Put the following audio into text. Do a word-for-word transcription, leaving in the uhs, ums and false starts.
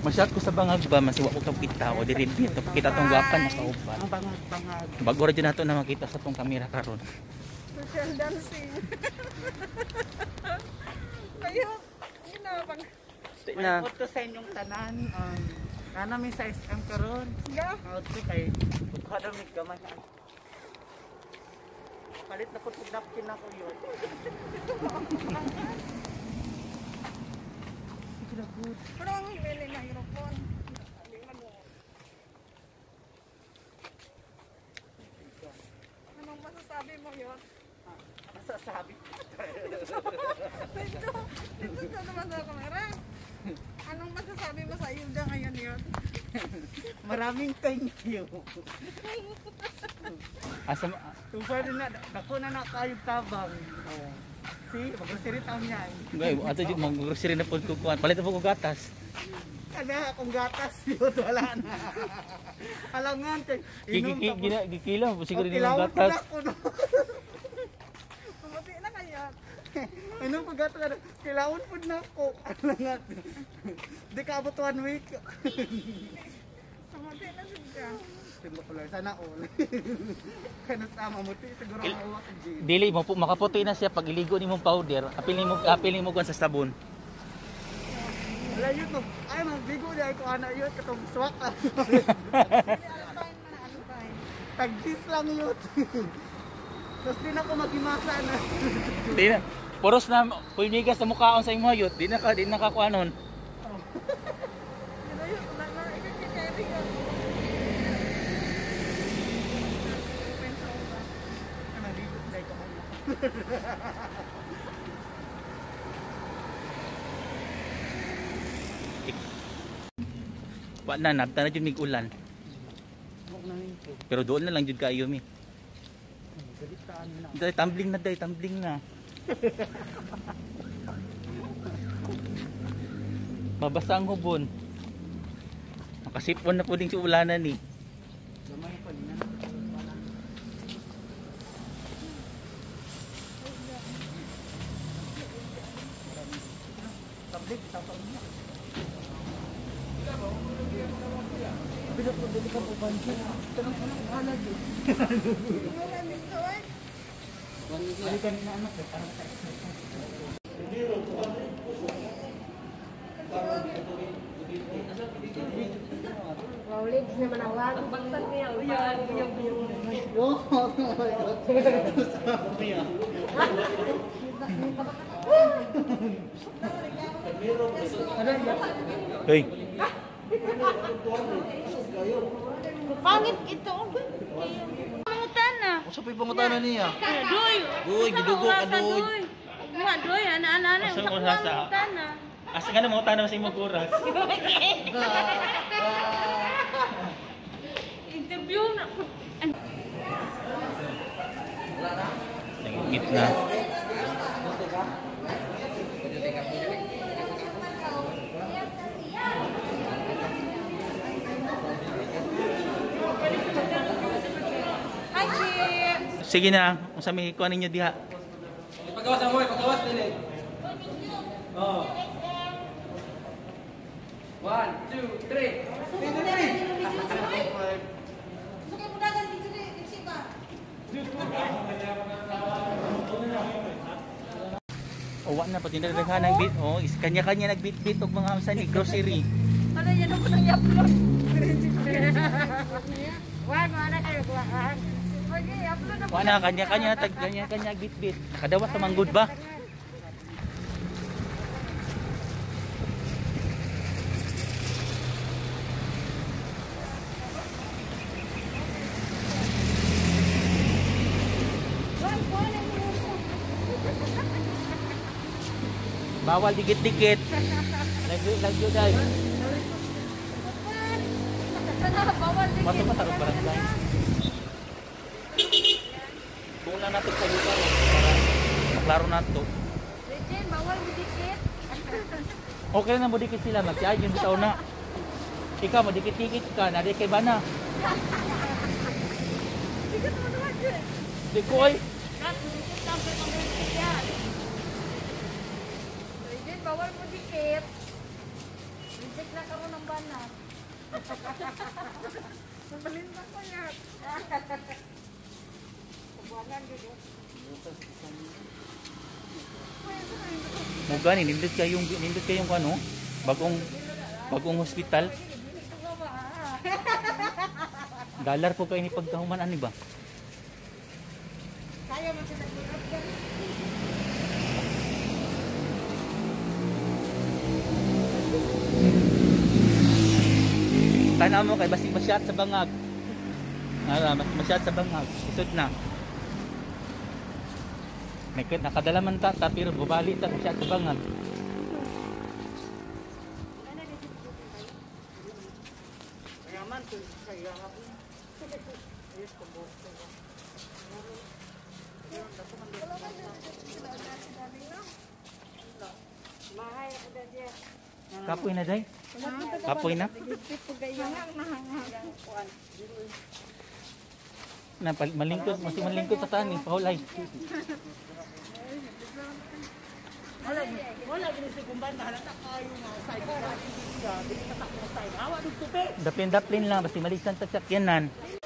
Masyad ko sa bangag ba, masiwa ko kapita o diribit. Kita tong gwapan na kauban. Ang bangag, bangag. Bago rin nato na makita sa tong kamera karon. Social dancing. Kayo, yun na bang... Na. May photo sa inyong tanan. Um, Kana may sa S M karon. Nga. Auto kay kada may gamay. Palit na po napkin ako yun. Pero ang himili na hierophone. Anong masasabi mo yun? Masasabi. Dito, dito ka naman sa kamera. Anong masasabi mo sa Hilda ngayon yun? Maraming thank you. Asa Tupad na, dako na na kayong tabang. Oh. See, mag-grocery town yan. Gay, ato jud mag grocery na pud ko kuan. Palit po ko gatas. Kada akong gatas yun, wala na. Alangan, kay inom Gigi gina gikila po siguro ni kilawon po gatas. na ako, no? Pumuti na kayo. Inom po gatas, ano? Kilawon po na ako. Alangan. Di ka abot one week. Pumuti na siya. Siguro ko lang, sana all. Kaya sama mo, siguro ang uwak ang gin. Dili mo po makaputi na siya pag iligo nimong powder. Apil mo apil mo kuan sa sabon. Wala yun to. Ay, magbigo niya ko ana yun. Katong swak lang. Hindi, alpine na, alpine. Tag-gis lang yun. Tapos din ako maghimasa na. Di na. Puros na pulmigas sa mukhaon sa imong hayot. Di na ka di na ka kuanon. Yun na yun, wala na, ikakikeri yun. Open sa uba. Naligot na ito ako. Wa na nabta na jud mig ulan. Huwag na nito. Pero doon na lang jud kaayo mi. Galitaan na. Dai tumbling na dai, tumbling na. Mabasa ang hubon. Makasipon na puding si ulanan ni. Gamay pa din na. Tablet, isang taon na. Bila po, dali ka po banjo. Tanong ko lang, wala dyan. Wala nito eh. Dali ka na anak, eh. Parang sa Paulit na manawag. Baktan niya. Uyan, uyan, oh, Hey, Pangit ito. Pangutan na. usa pa pangutana niya. Doy. Uy, gidugo ka doy. Mga doy, ana-ana. Asa ko sasa? Asa nga na mo tanong sa imong kuras. Interview na. Nangingit na. Hi, Chip. Sige na, unsa may kuan ninyo diha? Pagawas mo, pagawas din eh. Oh. One, two, three. Three, three, three. O wa na pati nagdaghan ng bit. Oh, is kanya-kanya nagbit-bit og mga usa ni grocery. Ano yan ako nang i-upload? Wag, mana kayo kuhaan. Wag, i-upload ako. Wa na kanya-kanya tag kanya-kanya bit-bit. Nakadawas sa manggod ba? Bawal dikit-dikit. Lagi lagi dai. Bawal din. Mato matarog barangay. Kung lang natin sa lugar para maklaro nato. Legend, bawal dikit. Okay na mo dikit sila mag-charge yung bitaw na. Ikaw mo dikit-dikit ka na di kay bana. Dikit mo naman dyan. Di ko ay. Legend, bawal mo dikit. Reject na ka mo ng bana. Mabalinda ko yan. Kubuangan dito. Mo gani nindot kayong nindot kayong ano, bagong bagong hospital. Dollar po kayo ni pagkahuman ani ba? Kaya man siya nag-hirap ka. Tanaw mo kay basig masyat sa bangag. Ara, mas masyat sa bangag. Isod na. Nakit nakadala man ta, ta pero bubali ta masyat sa bangag. Kaya man, kaya ako. Ayos ko buhok ko. Mahay ako dyan. Kapoy na day. Kapoy na. Hangang na hangang. Na pal- malingkod, masih malingkod sa tani, pahulay. Wala, wala gini si kumban na halata kayo nga side ka. Dili ka takbo side. Awa dug tupi. Dapin-daplin lang basta malisan sa sakyanan.